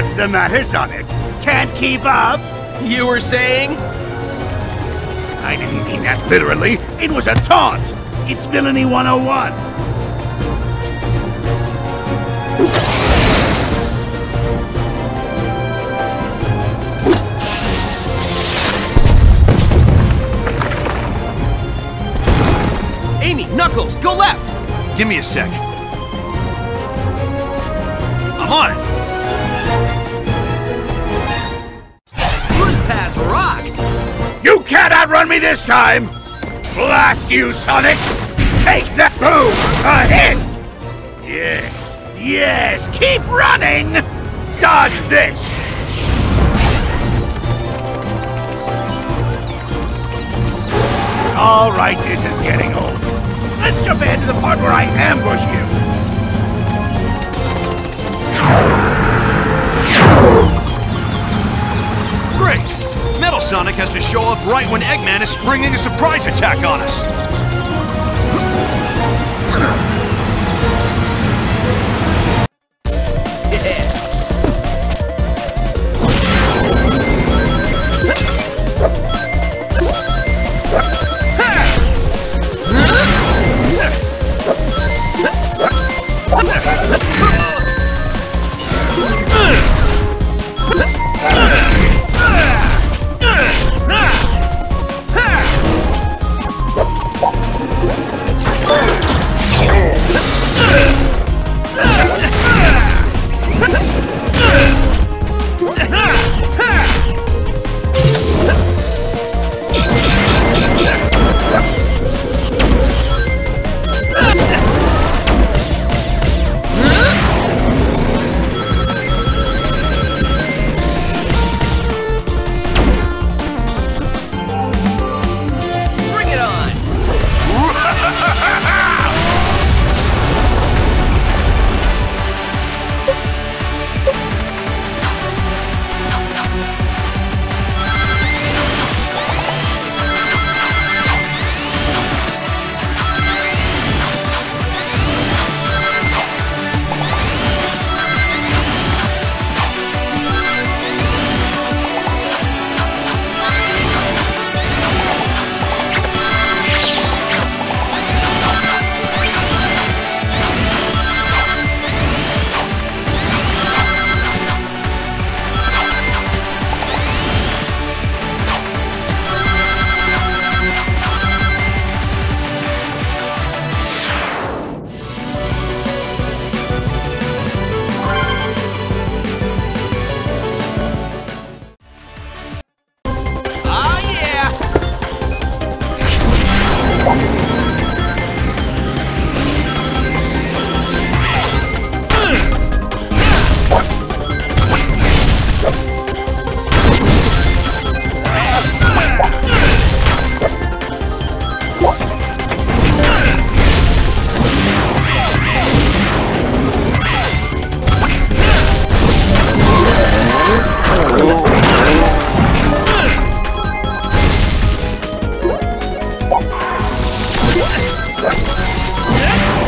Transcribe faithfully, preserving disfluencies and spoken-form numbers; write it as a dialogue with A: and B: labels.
A: What's the matter, Sonic? Can't keep up?
B: You were saying?
A: I didn't mean that literally. It was a taunt. It's Villainy one oh one.
B: Amy, Knuckles, go left!
C: Give me a sec. I'm on it!
B: Boost pads rock!
A: You can't outrun me this time! Blast you, Sonic! Take that! Boom! A hit! Yes, yes, keep running! Dodge this! All right, this is getting old. Let's jump ahead to the part where I ambush you.
C: Great! Metal Sonic has to show up right when Eggman is springing a surprise attack on us!
A: Yeah!